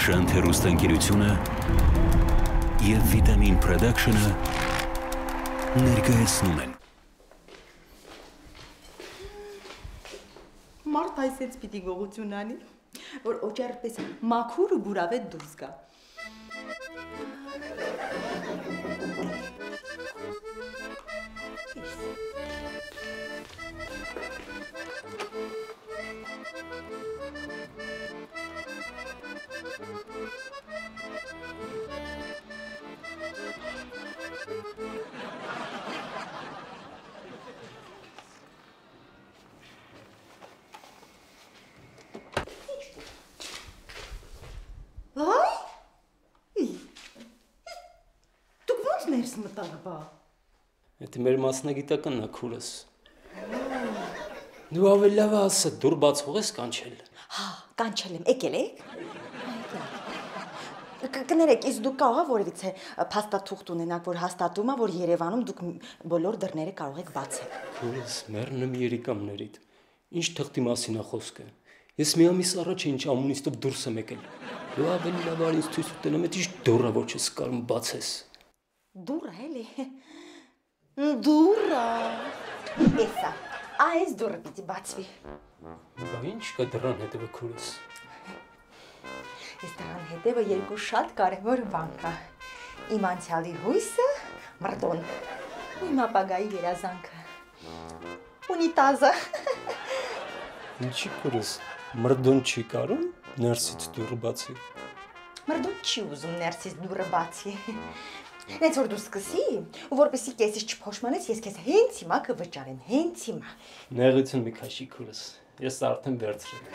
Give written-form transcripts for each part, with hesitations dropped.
Շանթ հեռուստաընկերությունը և Վիտամին Production-ը ներկայացնում են։ Մարդ այսեց պիտի գողություն անի, որ օճառպես մաքուր ու բուրավետ դուրս գա։ Էդ մեր մասնագիտականն է քուրս։ Դու ավելի լավ ասա, դուր բացող ես կանչել։ Հա, կանչել եմ, եկել եք։ Կներեք, իսկ դուք կարող եք որևիցե փաստաթուղթ ունենաք, որ հաստատում է, որ Երևանում դուք բոլոր դռները կարող եք բացել։ Քուրս, մեռնում երիկամներիդ։ Ինչ թղթի մասին է խոսքը։ Ես մի ամիս առաջ ինչ ամունիստով դուրս եմ եկել։ Դու ավելի լավ արի ինձ ցույց տանեմ, այդ ինչ դուռը ոչ ես կարող բացես։ Դուռը էլի։ Դուռը։ Էսա, այս դուռը պիտի բացվի։ Բա ինչ կա դռան հետևը քուրս։ Այս դռան հետևը երկու շատ կարևոր բան կա։ Իմ անցյալի հույսը, մրդոն, ու իմ ապագայի երազանքը։ Ունիտազը։ Ինչի քուրս, մրդոն չի կարում ներսից դուռը բացի։ Մրդոն չի ուզում ներսից դուռը բացի։ Նենց որ դու սկսի, ու որպեսի կեսից չփոշմանես, ես քեզ հենց հիմա կվճարեմ, հենց հիմա։ Նեղություն մի քաշի քուրս, ես արդեն վերցրել։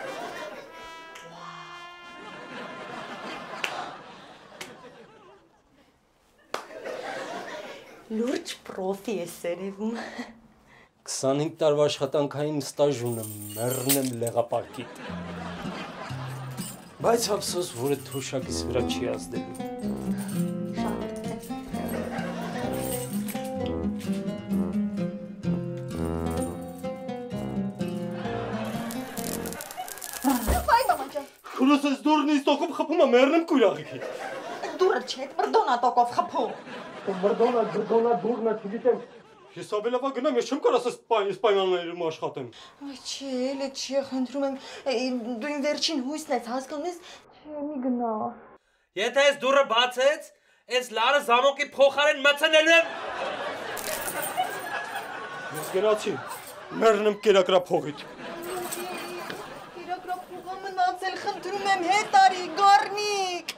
Լուրջ պրոֆի ես երևում։ 25 տարվա աշխատանքային ստաժ ունեմ, մեռնեմ լեղապարկիտ։ Բայց ափսոս, որ այդ թոշակիս վրա չի ազդելու։ Քուրս ես դուրն ինձ տոկով խփում է, մեռնեմ կույրաղիքի։ Դուրը չէ, մրդոնա տոկով խփում։ Մրդոնա, դուրնա, չգիտեմ։ Ես ավելավա գնամ, ես չեմ կարող ասես պայմաններում աշխատեմ։ Այ չի, էլի չի, խնդրում եմ, դու իմ վերջին հույսն ես, հասկանում ես, չէ, մի գնա։ Եթե ես դուրը բացեց, ես լարը զամոկի փոխարեն մցնելու եմ։ Ես գնացի, մեռնեմ կերակրափողիդ։ Կերակրափողը մնացել, խնդրում եմ, հետ արի, գառնիկ։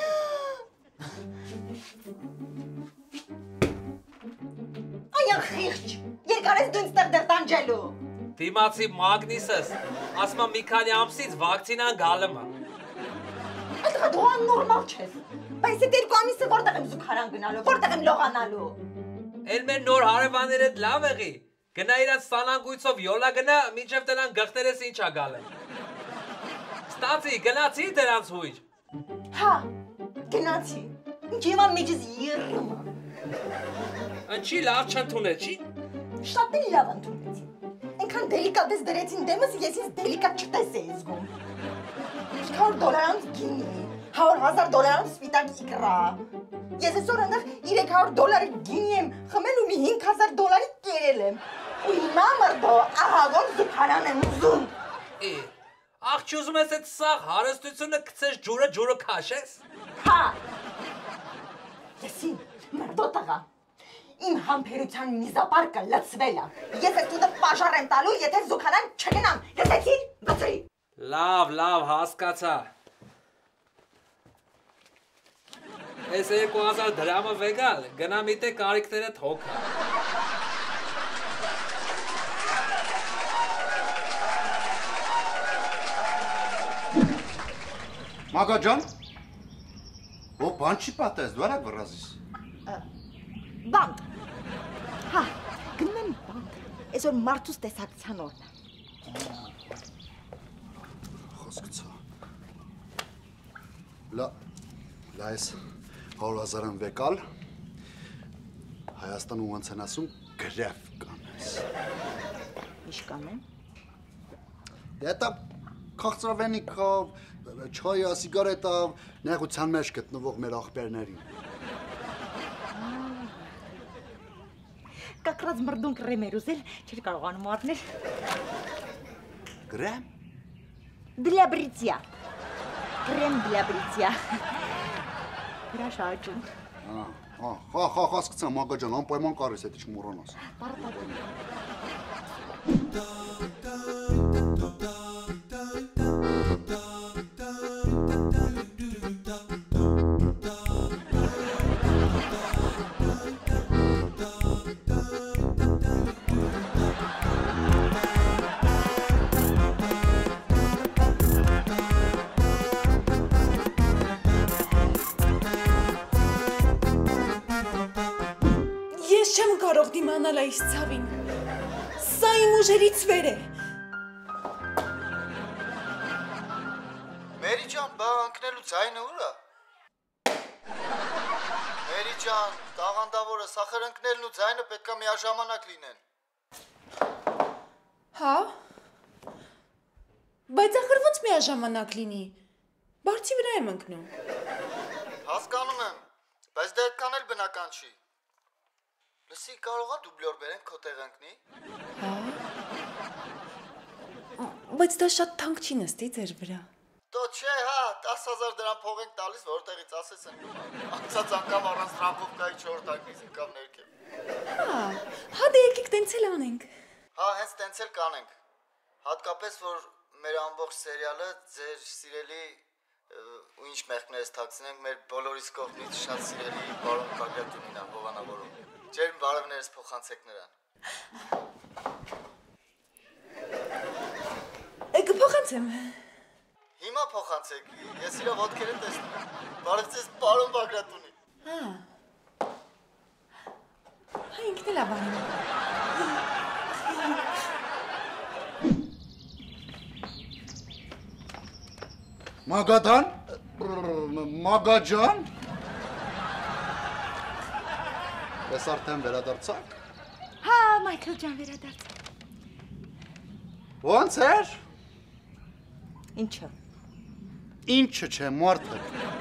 Այան խիղճ, երկար ես դու ինձ տեղ տանջելու։ Դիմացի մագնիսս, ասմա մի քանի ամսից վակցինան գալում է։ Այդ դու աննորմալ չես։ Բայց այդ երկու ամիսը որտեղ եմ զուգարան գնալու, որտեղ եմ լողանալու։ Էլ մեր նոր հարևանները լավ եղի։ Գնա իրաց սանանգույցով յոլա գնա, մինչև դրան գղտերես ինչ ա գալը։ Ստացի, գնացի դրանց հույր։ Հա, գնացի։ Ինչ հիմա միջից երրում է։ Ինչի լավ չընդունել, չի։ Շատ էլ լավ ընդունեցին։ Այնքան դելիկատես դրեցին դեմս, ես ինձ դելիկատ չտեսեի զգում։ $500 գինի, $100,000 սպիտակ իկրա։ Ես այսօր այնտեղ $300 գինի եմ խմել ու մի $5,000 կերել եմ։ Ու հիմա մրդո, ահա որ զուգարան եմ ուզում։ Աղ չուզում ես այդ սաղ հարստությունը գցես ջուրը քաշես։ Հա։ Եսի, մրդո տղա, իմ համբերության միզապարկը լցվել է։ Ես այս տունը պաշար եմ տալու, եթե զուգարան չգնամ։ Լսեցի՞ր, բացրի։ Լավ, հասկացա։ Այս 2000 դրամը վեգալ, գնա միտե կարիքները թոքա։ Մագա ջան, ո բան չի պատես, դու արագ վռազիս։ Բանտ։ Հա, գնում եմ բանտ։ Այսօր մարդուս տեսակցության օրն է։ Խոսքցա։ Լա այս 100,000-ն վեկալ Հայաստանում ոնց են ասում գրեվ կանես։ Ինչ կանեմ։ Դա քաղցրավենիքով չայը, սիգարետա, նեղության մեջ գտնվող մեր աղբերներին։ Կակրած մրդուն կրեմ էր ուզել, չէր կարողանում առնել։ Գրեմ։ Для бритья. Крем для бритья. Հրաշաճում։ Հասկացա, մագա ջան, անպայման կարես, հետի չմոռանաս։ Ես չեմ կարող դիմանալ այս ցավին։ Սա իմ ուժերից վեր է։ Մերի ջան, բա ընկնելու ձայնը ուր է։ Մերի ջան, տաղանդավորը, սախր ընկնելն ու ձայնը պետքա միաժամանակ լինեն։ Հա։ Բայց ախր ոնց միաժամանակ լինի։ Բարձի վրա եմ ընկնում։ Հասկանում եմ, բայց դա այդքան էլ բնական չի։ Լսի, կարողա դուբլյոր բերենք քո տեղ ընկնի։ Բայց դա շատ թանկ չի նստի ձեր վրա։ Դո չէ, հա, 10,000 դրամ փող ենք տալիս, որտեղից ասես ընկնում։ Անցած անգամ առանց տրամփովկայի 4 տակից եկավ ներքև։ Հա դե եկեք տենց էլ անենք։ Հա, հենց տենց էլ կանենք։ Հատկապես որ մեր ամբողջ սերիալը ձեր սիրելի ու ինչ մեղքներս թաքցնենք մեր բոլորիս կողմից շատ սիրելի պարոն Բագրատունին է հովանավորում։ Ջերմ բարևներս փոխանցեք նրան։ Կփոխանցեմ։ Հիմա փոխանցեք, ես իրա ոտքերը տեսնում եմ։ Բարև ձեզ պարոն Բագրատունին։ Հա ինքն էլ աբանում։ Մագադան, Մագաջան։ Ես արդեն վերադարձակ։ Հա, Մայքլ ջան վերադարձ։ Ոնց էր։ Ինչը։ Ինչը չէ, մարդը։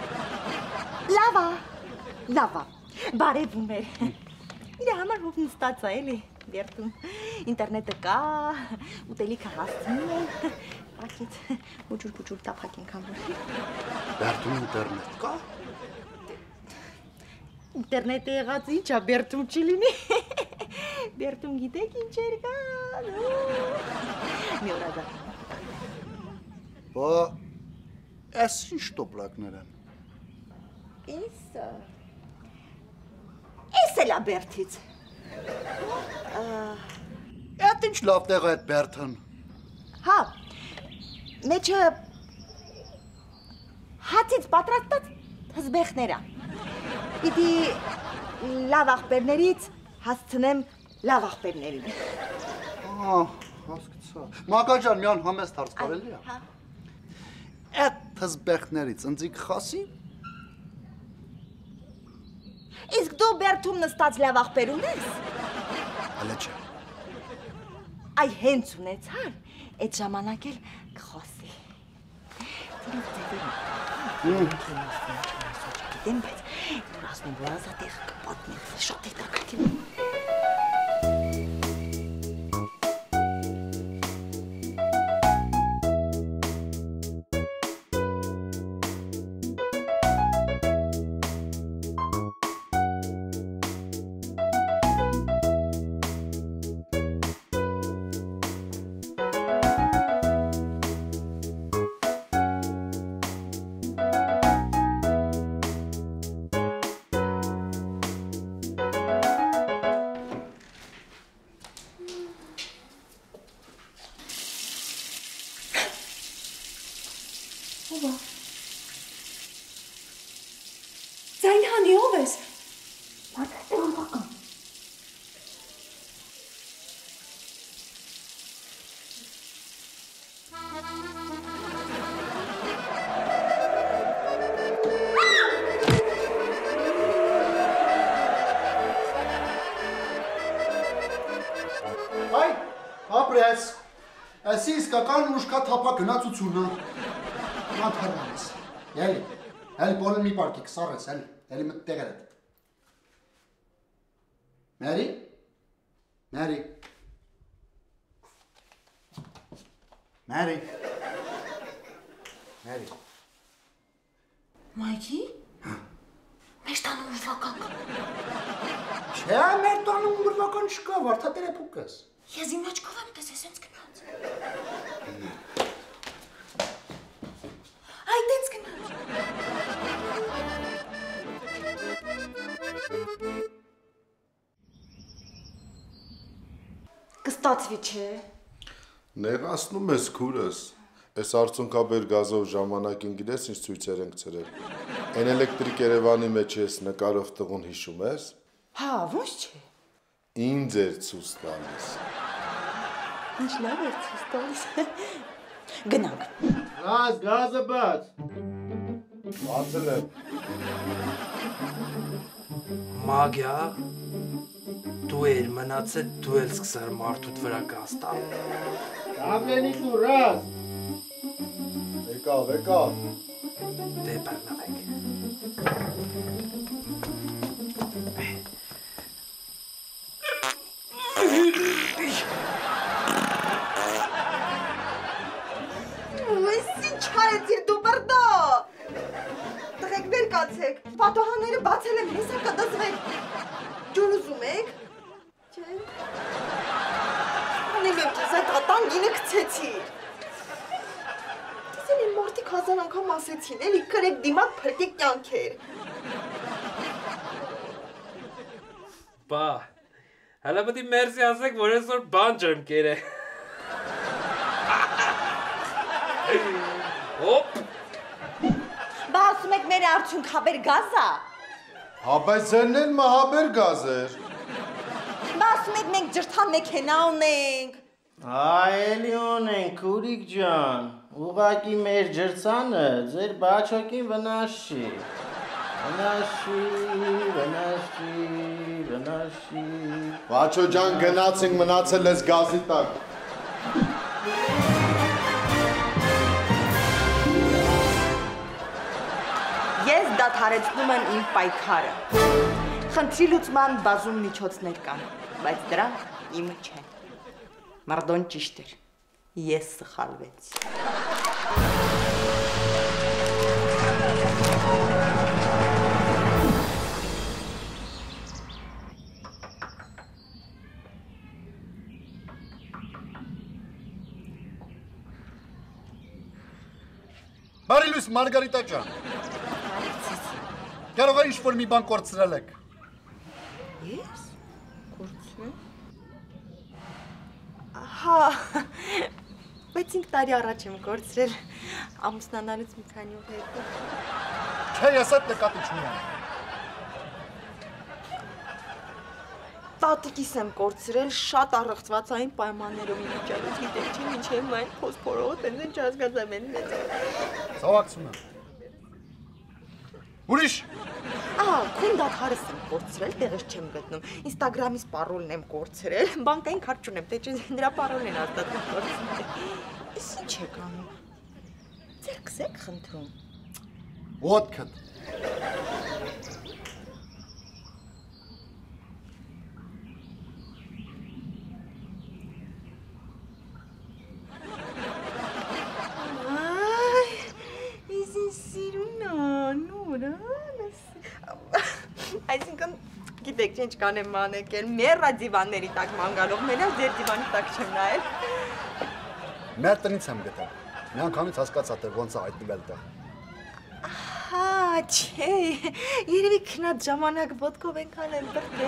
Լավա, բարևում էր։ Իրա համար հով նստած է էլի, վերտում, ինտերնետը կա, ուտելիքը հասցնում են, ակից բուջուր տապակ ենք համար։ Վերտում ինտերնետ կա։ Ինտերնետը եղած ինչա, Բերտում չի լինի։ Բերտում գիտեք ինչեր կա։ Մի օր ազատ։ Բա, ես ինչ տոպլակներ են։ Էս էլա Բերտից։ Այդ ինչ լավ տեղ է այդ Բերթն։ Հա, մեջը հացից պատրաստած հզբեխներա։ Պիտի լավ աղբերներից հասցնեմ լավ աղբերներին։ Հասկացա։ Մագաջան, միան համեստ հարց կարելի է։ Հա։ Այդ հզբեխներից ընձիկ խասի։ Իսկ դու Բերթում նստած լավ աղբեր ունես։ Հələ չէ։ Այ հենց ունեցար, այդ ժամանակ էլ կխոսի։ Գիտեմ, բայց դու ասում որ ազատեղ կպատնի, շատ է տակրկին։ Ձայն հանի ով ես։ Տրամփական։ Այ, ապրես։ Այսի իսկական ուշքա թափա գնացությունն է։ կանթարնես։ Էլի բոլոր մի պարկի կսարես, էլի մտ տեղեր էդ։ Մերի։ Մայքի։ Մեր տանում ուրվական կա։ Չէ, մեր տանում ուրվական չկա, վարդատեր է փուկս։ Ես իմ աչքով եմ տեսես հենց գնաց։ Այ դենց գնաց։ Կստացվի չէ։ Նեղացնում ես քուրս։ Այս արցունքաբեր գազով ժամանակին գիտես ինչ ցույցեր ենք ցրել։ Այն էլեկտրիկ Երևանի մեջ ես նկարով տղուն հիշում ես։ Հա, ոնց չէ։ Ինձ էր ցույց տալիս։ Ինչ լավ է ցույց տալիս։ Գնանք։ Գազը բաց։ Բացել եմ։ Մագյա, դու էր մնացել, դու էլ սկսար մարդուդ վրա կաստալ։ Ամենի դուրած։ Եկավ։ Դե բռնվեք։ Չարեցիր դու բրդո։ Տղեկ վեր կացեք, պատոհաները բացել եմ, հեսա կդզվեք։ Ջուր ուզում եք։ Չէ։ Անեմ եմ կեզ այդ ատան գինը կցեցիր։ Տեսել իմ մարդիկ 1000 անգամ ասեցին, էլի կրեք դիմակ փրկեք կյանքեր։ Բա, հələ պետք է մերսի ասեք, որ այսօր բան չեմ կերե։ Ոպ։ Բա ասում եք մեր արդյունք հաբեր գազա։ Հա, բայց ձերն էլ մահաբեր գազ էր։ Բա ասում եք մենք ջրթան մեքենա ունենք։ Այելի ունենք, քուրիկ ջան, ուղակի մեր ջրցանը ձեր բաչոկին վնաս չի։ Վնաս չի։ Բաչո ջան գնացինք մնացել ես գազի տակ։ Ես դադարեցնում եմ իմ պայքարը։ Խնդրի լուծման բազում միջոցներ կան, բայց դրանք իմը չեն։ Մարդոն ճիշտ էր, ես սխալվեցի։ Բարի լույս, Մարգարիտա ջան։ Կարող է ինչ-որ մի բան կորցրել եք։ Ես? Կորցրել։ Հա, բայց 5 տարի առաջ եմ կորցրել, ամուսնանալուց մի քանի օր հետո։ Չէ, ես այդ նկատի չունեմ։ Տատիկիս եմ կորցրել շատ առեղծվածային պայմաններով իմ վիճակից, գիտեք չի, մինչև այն փոսփորողը տենց են չհասկացամ են մեծ։ Ցավակցում եմ։ Ուրիշ։ Ահա, քուն դադարս եմ կորցրել, տեղս չեմ գտնում։ Ինստագրամից պարոլն եմ կորցրել, բանկային քարտ չունեմ, թե չէ նրա պարոլն են հաստատում կորցրել։ Էս ինչ եք անում։ Ձերքս եք խնդրում։ Ոտքդ։ Այսինքն, գիտեք, ինչ կանեմ մանեկել, մեռա դիվանների տակ մանգալով, մենակ ձեր դիվանի տակ չեմ նայել։ Մեր տնից եմ գտել։ Մի անգամից հասկացա, թե ոնց է հայտնվել տեղ։ Հա, չէ, երևի քնած ժամանակ ոտքով ենքան եմ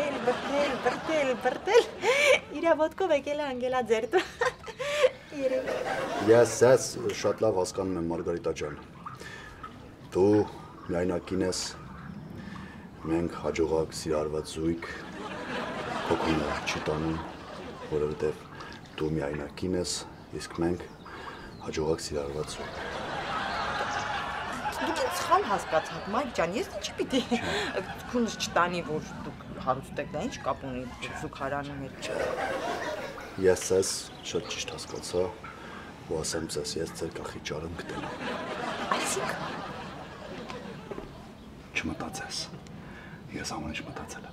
բրտել, իրա ոտքով եկել է անգելա ձեր տու, երևի։ Ես ես շատ լավ հասկանում եմ, Մարգարիտա ջան։ Դու միայնակին ես, մենք հաջողակ սիրարված զույգ, քոքունը չի տանում, որովհետև դու միայնակին ես, իսկ մենք հաջողակ սիրարված զույգ։ Դուք ինձ սխալ հասկացաք, Մայք ջան, ես ինչի պիտի քունս չտանի, որ դուք հարուստ եք, դա ինչ կապ ունի զուգարանի հետ։ Ես ես շատ ճիշտ հասկացա, ու ասեմ ձեզ, ես ձեր կախիճարը եմ գտել։ Այսինքն Չմտածես։ Ես ամեն ինչ մտածել եմ։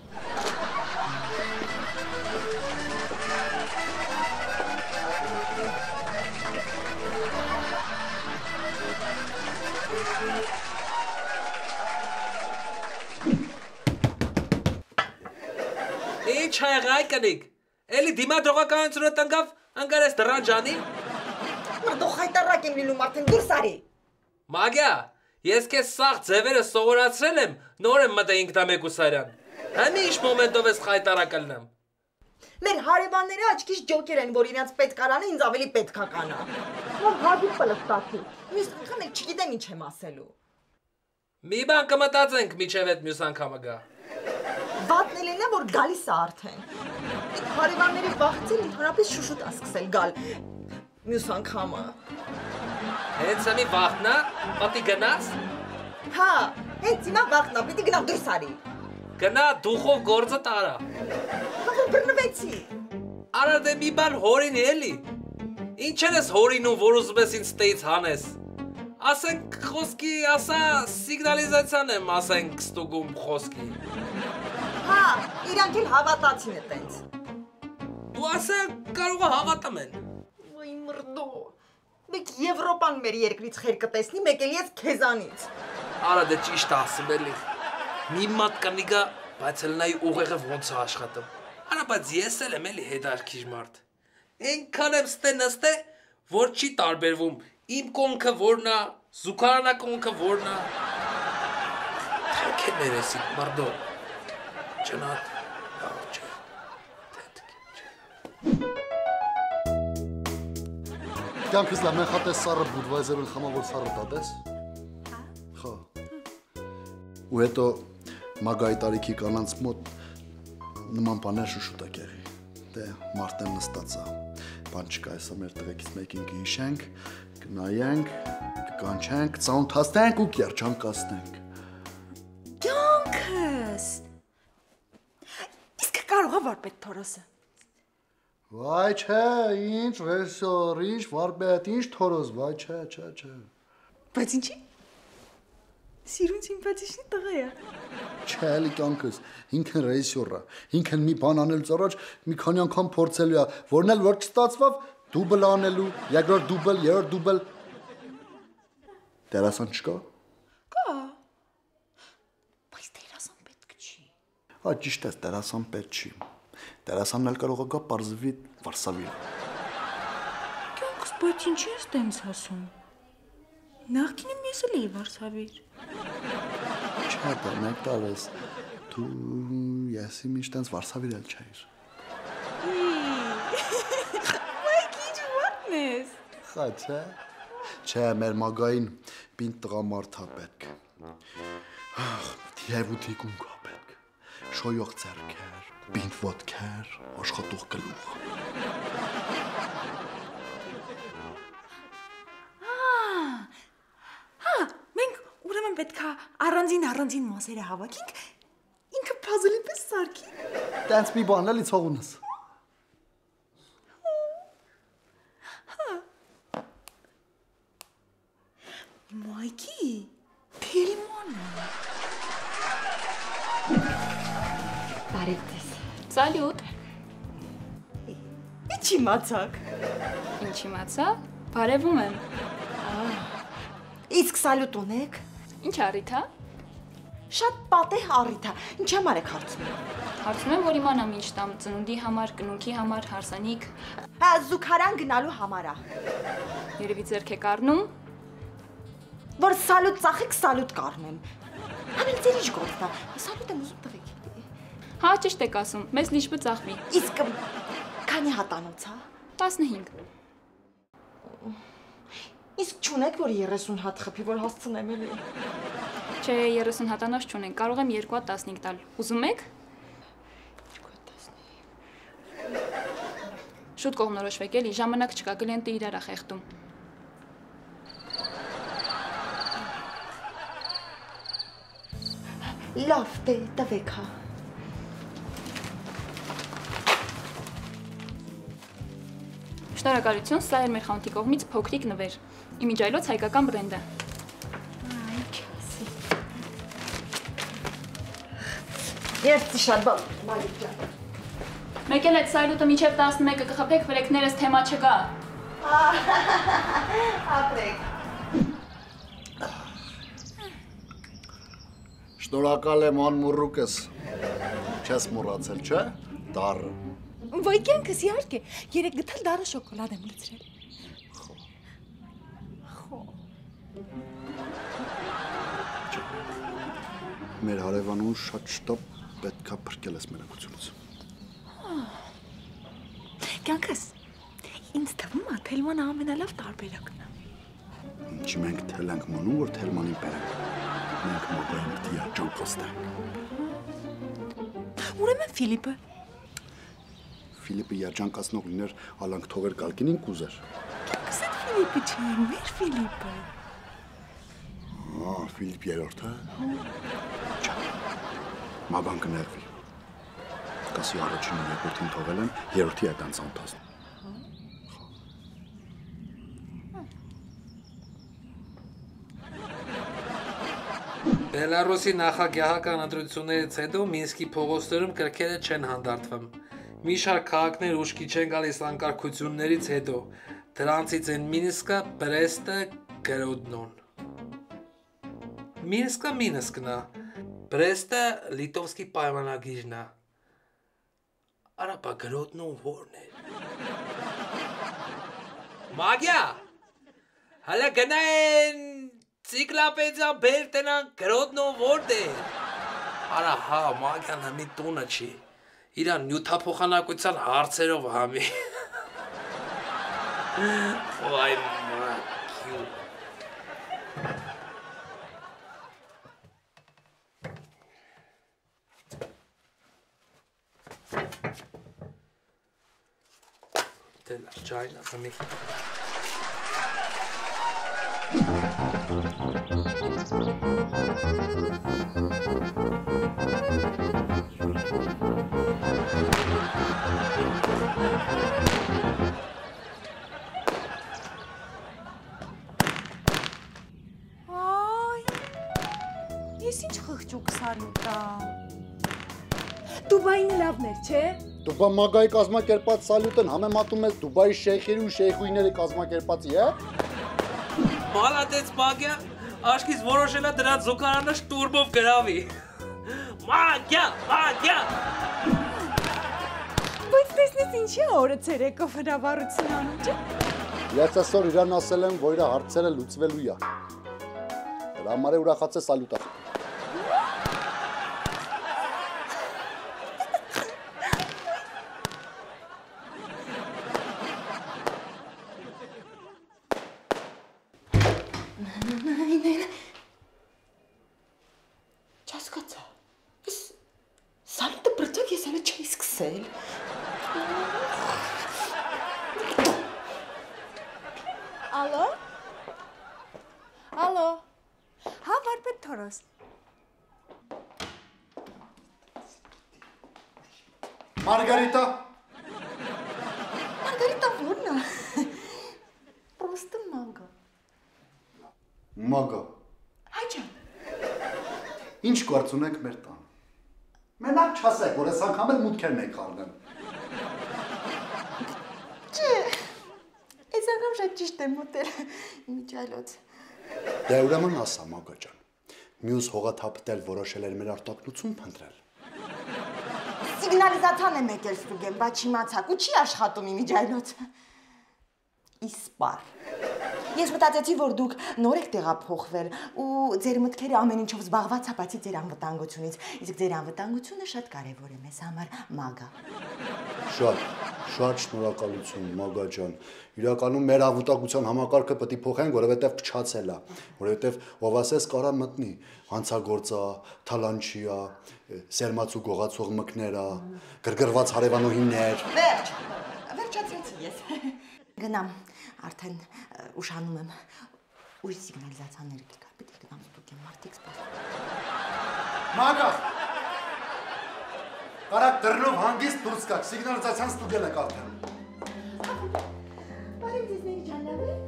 Ինչ հայ կնիկ։ Էլի դիմադրողականությունը տնկավ անգարես դրան ջանին։ Դու խայտարակ եմ լինում արդեն դուրս արի։ Մագյա, ես քեզ սաղ ձևերը սովորացրել եմ, նոր եմ մտա 5-1 սարյան։ Հանի ինչ մոմենտով ես խայտարակ ելնեմ։ Մեր հարևանները աչքից ջոկեր են, որ իրենց պետքարանը ինձ ավելի պետքա կանա։ Որ հագուտ պլստացի։ Մյուս անգամ էլ չգիտեմ ինչ եմ ասելու։ Մի բան կմտածենք միջև այդ մյուս անգամը գա։ Վատն էլ է, որ գալիս է արդեն։ Այդ հարևանների վախցին ընդհանրապես շուշուտ է սկսել գալ։ Մյուս անգամը։ Հենց ամի վախնա, պատի գնաս։ Հա, հենց հիմա վախնա, պիտի գնամ դուրս արի։ Գնա դուխով գործը տարա։ Հա, որ բռնվեցի։ Արա դե մի բան հորին էլի։ Ինչ ես հորինում, որ ուզում ես ինձ ստեից հանես։ Ասենք խոսքի, ասա սիգնալիզացիան եմ, ասենք ստուգում խոսքի։ Հա, իրանք էլ հավատացին է տենց։ Դու ասա կարող է հավատամ են։ Ոյ մրդո։ Մեկ Եվրոպան մեր երկրից խեր կտեսնի, մեկ էլ ես քեզանից։ Արա դե ճիշտ ասում էլի։ Մի մատ կնիկա, բայց էլ նայ ուղեղը ոնց է աշխատում։ Արա բայց ես էլ եմ էլի հետարքիր մարդ։ Այնքան եմ նստե, որ չի տարբերվում։ Իմ կոնքը որն է, զուգարանա կոնքը որն է։ Թեք է ներեսի, մարդո։ Չնատ, չէ, թետք, չէ։ Կյանքս լավ, մենք հատես սարը բուդվայզերն խամավոր սարը տատես։ Խա։ Ու հետո մագայի տարիքի կանանց մոտ նման բաներ շուշուտ է կեղի։ Դե մարդեն նստածա։ Բան չկա, հեսա մեր տղեկից մեկին կհիշենք, կնայենք, կկանչենք, ծանոթացնենք ու կերջանկացնենք։ Կյանքս։ Իսկ կարող է վարպետ Թորոսը։ Վայ չէ, ինչ ռեժիսոր, ինչ վարպետ, ինչ Թորոս, վայ չէ։ Բայց ինչի։ Սիրուն սիմպաթիչնի տղա է։ Չէ, էլի կյանքս, ինքն ռեժիսոր է, ինքն մի բան անելուց առաջ մի քանի անգամ փորձելու է, որն էլ որ չստացվավ, դուբլ անելու, երկրորդ դուբլ, երրորդ դուբլ։ Դերասան չկա։ Կա։ Բայց դերասան պետք չի։ Հա, ճիշտ է, դերասան պետք չի։ Դերասանն էլ կարող է գա պարզվի Վարշավին։ Կյանքս, բայց ինչի ես տենց ասում։ Նախկինում ես էլ էի Վարշավիր։ Չէ, դե մեկ տարես, դու ես իմ ինչ տենց Վարշավիր էլ չէիր։ Մայք ինչ վատն ես։ Խա, չէ։ Չէ, մեր մագային պինդ տղամարդ է պետք։ Թիև ու թիկունք է պետք։ Շոյող ձեռքեր, պինդ ոտքեր, աշխատող գլուխ։ Ուրեմն պետք է առանձին մասերը հավաքենք, ինքը փազլի պես սարքի։ Տենց մի բան էլի ցողունս։ Մայքի, Փելմոնը։ Բարև ձեզ։ Սալյուտ։ Ինչ իմացաք։ Ինչ իմացա։ Բարևում եմ։ Իսկ սալյուտ ունեք։ Ինչ առիթ է։ Շատ պատեհ առիթ է։ Ինչ համար եք հարցնում։ Հարցնում եմ, որ իմանամ ինչ տամ ծնունդի համար, կնունքի համար, հարսանիք։ Հա, զուգարան գնալու համար է։ Երևի ձեռք եք առնում։ Որ սալյուտ ծախեք, սալյուտ կառնեմ։ Ամեն ձեր ինչ գործն է։ Սալյուտ եմ ուզում տղեկ։ Հա, ճիշտ եք ասում, մեզ լիճբը ծախվի։ Իսկ քանի հատանոց է։ 15։ Իսկ չունեք, որ 30 հատ խփի, որ հասցնեմ էլի։ Չէ, 30 հատանոց չունենք, կարող եմ 2 հատ 15 տալ։ Ուզում եք։ 2 հատ 15։ Շուտ կողմնորոշվեք էլի, ժամանակ չկա, կլիենտը իրար է խեղդում։ Լավ, դե տվեք հա։ Շնորհակալություն, սա էր մեր խանութի կողմից փոքրիկ նվեր։ Իմիջայլոց հայկական բրենդ է։ Երբի շատ բան, Մալիկ ջան։ Մեկ էլ այդ սայլուտը միջև 11-ը կխփեք, վրեքներս թեմա չկա։ Ապրեք։ Շնորհակալ եմ անմոռուկս։ Չես մոռացել, չէ՞։ Դառը։ Վայ կյանքս իհարկե, երեք գտել դառը շոկոլադ եմ լցրել։ Մեր հարևանուն շատ շտապ պետքա փրկել ես մերակությունից։ Կյանքս, ինձ թվում է Թելման ամենալավ տարբերակն է։ Ինչի մենք թել ենք մնում, որ Թելմանին բերենք։ Մենք մոդային դիաջան կստենք։ Ուրեմն Ֆիլիպը։ Ֆիլիպը երջանկացնող լիներ, ալանք թողեր կալկինին կուզեր։ Կյանքս այդ Ֆիլիպը չէ, մեր Ֆիլիպը։ Ֆիլիպ երորդը։ Մաբան կներվի։ Կասի առաջին ու երկրորդին թողել են, երորդի այդ անցանոթացն։ Բելարուսի նախագահական ընտրություններից հետո Մինսկի փողոցներում կրքերը չեն հանդարտվում։ Մի շարք քաղաքներ ուշքի չեն գալիս անկարգություններից հետո։ Դրանցից են Մինսկը, Բրեստը, Գրոդնոն։ Մինսկը Մինսկն է, Բրեստը Լիտովսկի պայմանագիրն է։ Արաբա Գրոդնոն որն է։ Մագյա, հələ գնային Ցիկլապեդիա բեր տնան Գրոդնոն որդ է։ Արա հա, Մագյան համի տունը չի։ Իրան նյութափոխանակության հարցերով համի։ Ոայ մակյու։ Դելա ջայնա համի։ Ես ինչ խղճուկ սալուտա։ Դուբային լավն էր, չէ։ Դու Մագայի կազմակերպած սալյուտն համեմատում ես Դուբայի շեյխերի ու շեյխույների կազմակերպածի, է։ Մալադեց Մագյա, աշկից որոշել է դրա զուգարանը շտուրմով գրավի։ Մագյա, Մագյա։ Բայց տեսնես ինչի է օրը ցերեկով հրավառություն անում, չէ։ Ես այսօր իրան ասել եմ, որ իր հարցերը լուծվելու է։ Դրա համար է ուրախացել սալյուտա։ Չհասկացա։ Սալուտը բրծոք ես հələ չէի սկսել։ Ալո։ Ալո։ Հա, վարպետ Թորոս։ Մարգարիտա։ Մարգարիտա որն է։ Պրոստը Մագա։ Մագա։ Հայ ջան։ Ինչ գործ ունեք մեր տան։ Մենակ չասեք, որ այս անգամ էլ մուտքերն եք խառնել։ Չէ։ Այս անգամ շատ ճիշտ եմ մտել միջայլոց։ Դե ուրեմն ասա, Մագա ջան։ Մյուս հողաթափտել որոշել էր մեր արտադրություն փնտրել։ Սիգնալիզացիան եմ եկել ստուգեմ, բայց չիմացակ ու չի աշխատում իմիջայլոց։ Իսպար։ Ես մտածեցի, որ դուք նոր եք տեղափոխվել ու ձեր մտքերը ամեն ինչով զբաղված է, բացի ձեր անվտանգությունից, իսկ ձեր անվտանգությունը շատ կարևոր է մեզ համար, Մագա։ Շատ շնորհակալություն, Մագա ջան։ Իրականում մեր անվտանգության համակարգը պետք է փոխենք, որովհետև փչացել է, որովհետև ով ասես կարա մտնի, հանցագործա, թալանչիա, սերմաց ու գողացող մկներ, գրգռված հարևանուհիներ։ Վերջացրեցի ես։ Գնամ, արդեն ուշանում եմ, ուրիշ սիգնալիզացիաները կգա, պետք է գնամ ստուգեմ, մարդիկ սպասում։ Մագա։ Կարակ դռնով հանգիստ դուրս գաք, սիգնալիզացիան ստուգել եք արդեն։ Բարև ձեզ մեր ջանլավ է։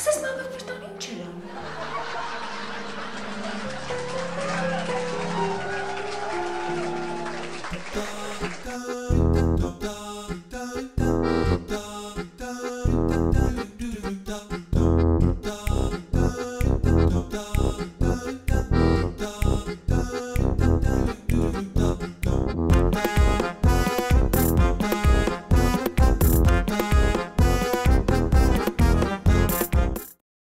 Ասես մամա վրտան ինչ էր անում։